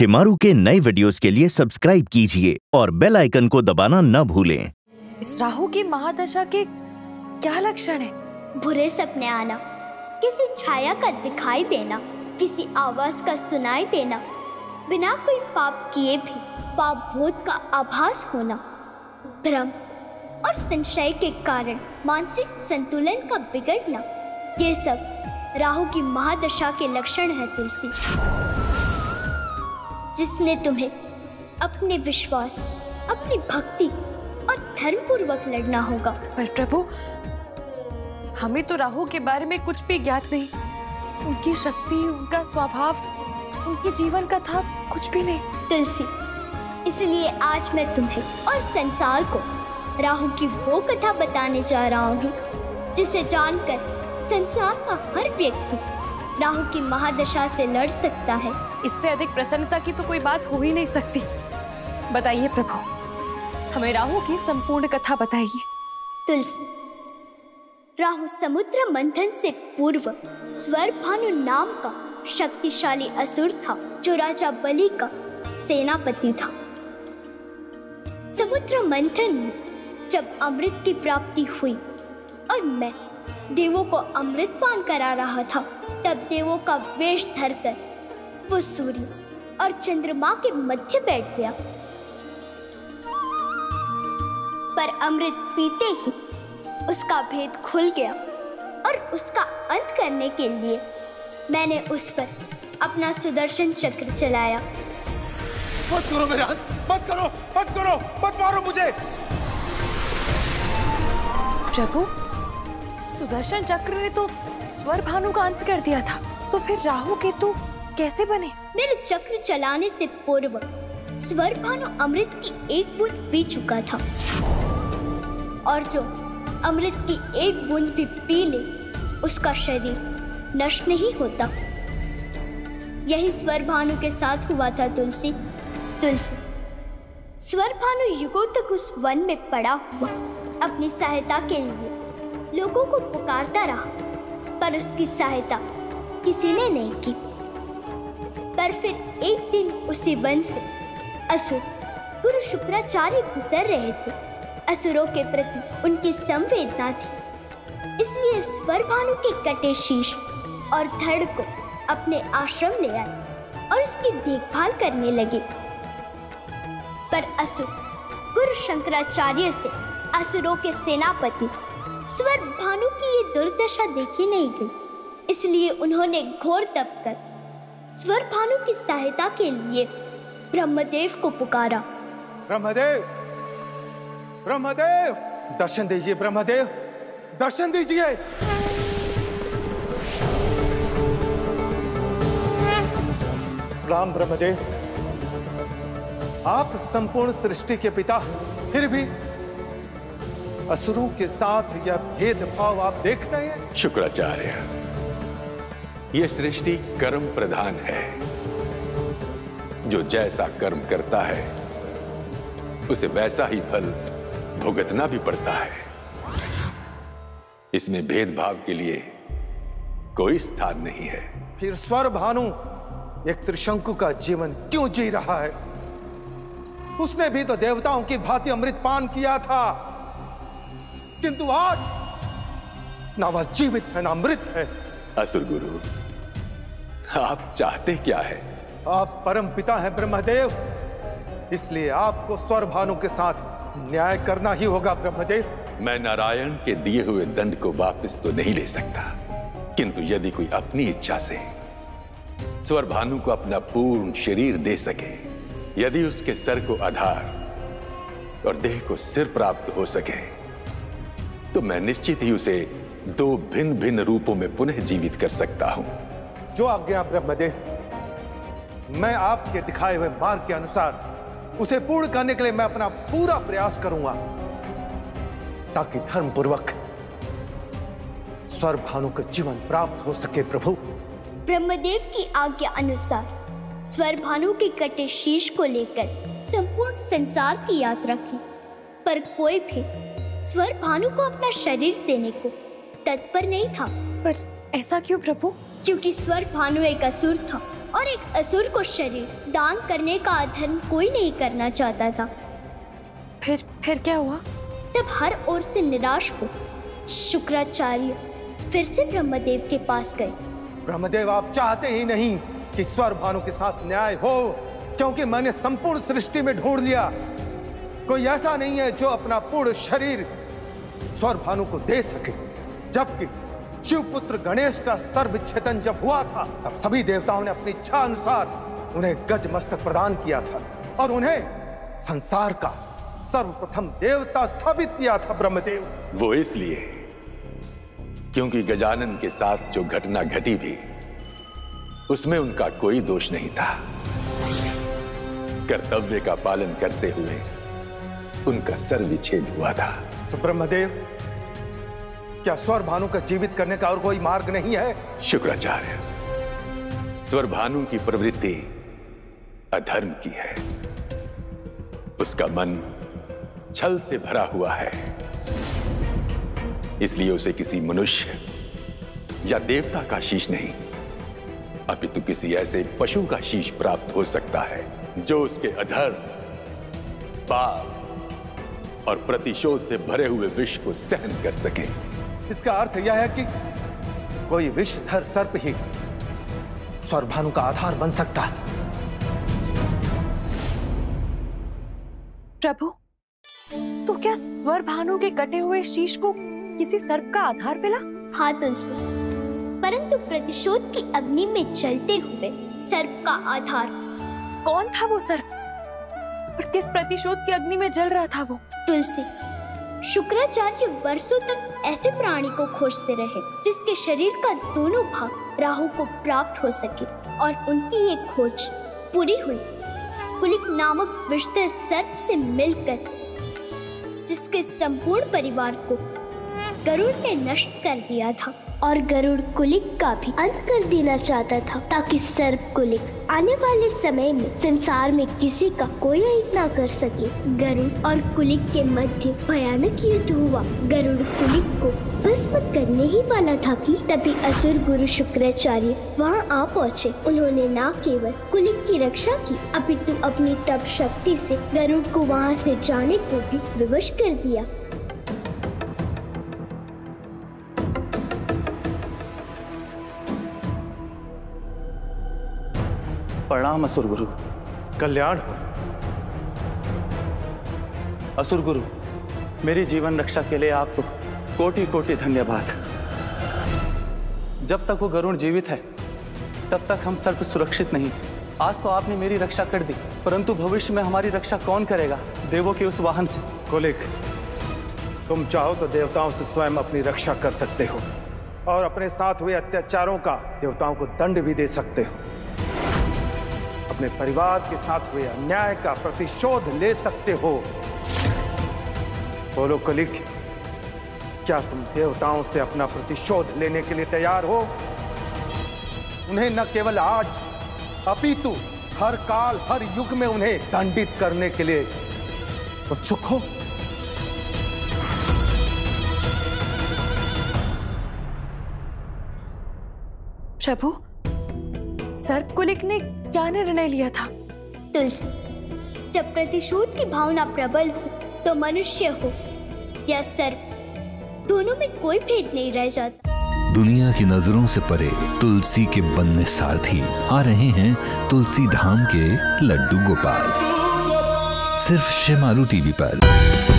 शिमारू के नए वीडियोस के लिए सब्सक्राइब कीजिए और बेल आइकन को दबाना न भूलें। इस राहु की महादशा के क्या लक्षण है? बुरे सपने आना, किसी छाया का दिखाई देना, किसी आवाज का सुनाई देना, बिना कोई पाप किए भी पाप भूत का आभास होना, भ्रम और संशय के कारण मानसिक संतुलन का बिगड़ना, ये सब राहु की महादशा के लक्षण है तुलसी। जिसने तुम्हें अपने विश्वास, अपनी भक्ति और धर्म पूर्वक लड़ना होगा। पर प्रभु, हमें तो राहु के बारे में कुछ भी ज्ञात नहीं। उनकी शक्ति, उनका स्वभाव, उनके जीवन का था कुछ भी नहीं। तुलसी, इसलिए आज मैं तुम्हें और संसार को राहु की वो कथा बताने जा रहा हूँ जिसे जानकर संसार का हर व्यक्ति राहु की महादशा से लड़ सकता है। इससे अधिक प्रसन्नता की तो कोई बात हो ही नहीं सकती। बताइए प्रभु, हमें राहु की संपूर्ण कथा बताइए। तुलसी, राहु समुद्र मंथन से पूर्व स्वरभानु नाम का शक्तिशाली असुर था जो राजा बलि का सेनापति था। समुद्र मंथन में जब अमृत की प्राप्ति हुई और मैं देवों को अमृत पान करा रहा था, तब देवों का वेश धरकर वो सूर्य और चंद्रमा के मध्य बैठ गया। पर अमृत पीते ही उसका भेद खुल गया और उसका अंत करने के लिए मैंने उस पर अपना सुदर्शन चक्र चलाया। मत करो मेरे हाथ, मत करो, मत करो, मत मारो मुझे। प्रभु, सुदर्शन चक्र ने तो स्वरभानु का अंत कर दिया था, तो फिर राहु केतु कैसे बने? मेरे चक्र चलाने से पूर्व स्वरभानु अमृत की एक बूंद पी चुका था, और जो अमृत की एक बूंद भी पी ले उसका शरीर नष्ट नहीं होता। यही स्वरभानु के साथ हुआ था तुलसी। तुलसी, स्वरभानु युगों तक उस वन में पड़ा हुआ अपनी सहायता के लिए लोगों को पुकारता रहा, पर उसकी सहायता किसी ने नहीं की। पर फिर एक दिन उसी वन से असुर गुरु शुक्राचार्य गुजर रहे थे। असुरों के प्रति उनकी संवेदना थी, इसलिए स्वरभानु के कटे शीश और धड़ को अपने आश्रम ले आए और उसकी देखभाल करने लगे। पर असुर गुरु शंकराचार्य से असुरों के सेनापति स्वरभानु की ये दुर्दशा देखी नहीं गई, इसलिए उन्होंने घोर तप कर स्वरभानु की सहायता के लिए ब्रह्मदेव को पुकारा। ब्रह्मदेव, ब्रह्मदेव, दर्शन दीजिए। ब्रह्मदेव, दर्शन दीजिए। राम ब्रह्मदेव, आप संपूर्ण सृष्टि के पिता, फिर भी असुरों के साथ यह भेदभाव आप देख रहे हैं? शुक्राचार्य, यह सृष्टि कर्म प्रधान है। जो जैसा कर्म करता है उसे वैसा ही फल भुगतना भी पड़ता है। इसमें भेदभाव के लिए कोई स्थान नहीं है। फिर स्वरभानु एक त्रिशंकु का जीवन क्यों जी रहा है? उसने भी तो देवताओं की भांति अमृत पान किया था, किंतु आज ना वह जीवित है ना मृत है। असुर गुरु, आप चाहते क्या है? आप परम पिता हैं ब्रह्मदेव, इसलिए आपको स्वरभानु के साथ न्याय करना ही होगा। ब्रह्मदेव, मैं नारायण के दिए हुए दंड को वापस तो नहीं ले सकता, किंतु यदि कोई अपनी इच्छा से स्वरभानु को अपना पूर्ण शरीर दे सके, यदि उसके सर को आधार और देह को सिर प्राप्त हो सके, तो मैं निश्चित ही उसे दो भिन्न भिन्न रूपों में पुनः जीवित कर सकता हूं। जो आज्ञा ब्रह्मदेव, मैं आपके दिखाए हुए मार्ग के अनुसार उसे पूर्ण करने के लिए मैं अपना पूरा प्रयास करूंगा, ताकि धर्म पूर्वक स्वरभानु का जीवन प्राप्त हो सके। प्रभु, ब्रह्मदेव की आज्ञा अनुसार स्वरभानु के कटे शीश को लेकर संपूर्ण संसार की यात्रा की, पर कोई भी स्वरभानु को अपना शरीर देने को तत्पर नहीं था। पर ऐसा क्यों प्रभु? क्योंकि स्वरभानु एक असुर था और एक असुर को शरीर दान करने का अधर्म कोई नहीं करना चाहता था। फिर क्या हुआ? तब हर ओर से निराश हो शुक्राचार्य फिर से ब्रह्मदेव के पास गए। ब्रह्मदेव, आप चाहते ही नहीं कि स्वर भानु के साथ न्याय हो, क्योंकि मैंने संपूर्ण सृष्टि में ढूंढ लिया, कोई ऐसा नहीं है जो अपना पूर्ण शरीर स्वर भानु को दे सके। जबकि शिवपुत्र गणेश का सर्वच्छेदन जब हुआ था, तब सभी देवताओं ने अपनी इच्छा अनुसार उन्हें गज मस्तक प्रदान किया था और उन्हें संसार का सर्वप्रथम देवता स्थापित किया था ब्रह्मदेव। वो इसलिए क्योंकि गजानन के साथ जो घटना घटी भी, उसमें उनका कोई दोष नहीं था। कर्तव्य का पालन करते हुए उनका सर विच्छेद हुआ था। तो ब्रह्मदेव, क्या स्वर भानु का जीवित करने का और कोई मार्ग नहीं है? शुक्राचार्य, स्वर भानु की प्रवृत्ति अधर्म की है। उसका मन छल से भरा हुआ है, इसलिए उसे किसी मनुष्य या देवता का शीश नहीं, अपितु किसी ऐसे पशु का शीश प्राप्त हो सकता है जो उसके अधर्म, पाप और प्रतिशोध से भरे हुए विष को सहन कर सके। इसका अर्थ यह है कि कोई विषधर सर्प ही स्वर भानु का आधार बन सकता है। प्रभु, तो क्या स्वर भानु के कटे हुए शीश को किसी सर्प का आधार मिला? हाँ तुलसी, परंतु प्रतिशोध की अग्नि में जलते हुए सर्प का आधार। कौन था वो सर्प और किस प्रतिशोध की अग्नि में जल रहा था वो? तुलसी, शुक्राचार्य वर्षों तक ऐसे प्राणी को खोजते रहे जिसके शरीर का दोनों भाग राहु को प्राप्त हो सके, और उनकी ये खोज पूरी हुई। कुलिक नामक विषधर सर्प से मिलकर जिसके संपूर्ण परिवार को गरुड़ ने नष्ट कर दिया था, और गरुड़ कुलिक का भी अंत कर देना चाहता था, ताकि सर्प कुलिक आने वाले समय में संसार में किसी का कोई अहित ना कर सके। गरुड़ और कुलिक के मध्य भयानक युद्ध हुआ। गरुड़ कुलिक को भस्म करने ही वाला था कि तभी असुर गुरु शुक्राचार्य वहां आ पहुँचे। उन्होंने न केवल कुलिक की रक्षा की, अपितु अपनी तप शक्ति से गरुड़ को वहाँ से जाने को भी विवश कर दिया। प्रणाम असुर गुरु। कल्याण हो। असुर गुरु, मेरी जीवन रक्षा के लिए आपको कोटि कोटि धन्यवाद। जब तक वो गरुड़ जीवित है तब तक हम सर्प सुरक्षित नहीं। आज तो आपने मेरी रक्षा कर दी, परंतु भविष्य में हमारी रक्षा कौन करेगा देवों के उस वाहन से? कुलिक, तुम चाहो तो देवताओं से स्वयं अपनी रक्षा कर सकते हो और अपने साथ हुए अत्याचारों का देवताओं को दंड भी दे सकते हो। अपने परिवार के साथ हुए अन्याय का प्रतिशोध ले सकते हो। बोलो कुलिक, क्या तुम देवताओं से अपना प्रतिशोध लेने के लिए तैयार हो? उन्हें न केवल आज अपितु हर काल हर युग में उन्हें दंडित करने के लिए उत्सुक हो? प्रभु, सर्प कुलिक ने क्या निर्णय लिया था? तुलसी, जब प्रतिशोध की भावना प्रबल हो तो मनुष्य हो या सर्प, दोनों में कोई भेद नहीं रह जाता। दुनिया की नजरों से परे तुलसी के बनने सारथी आ रहे हैं तुलसी धाम के लड्डू गोपाल, सिर्फ शेमारू टीवी पर।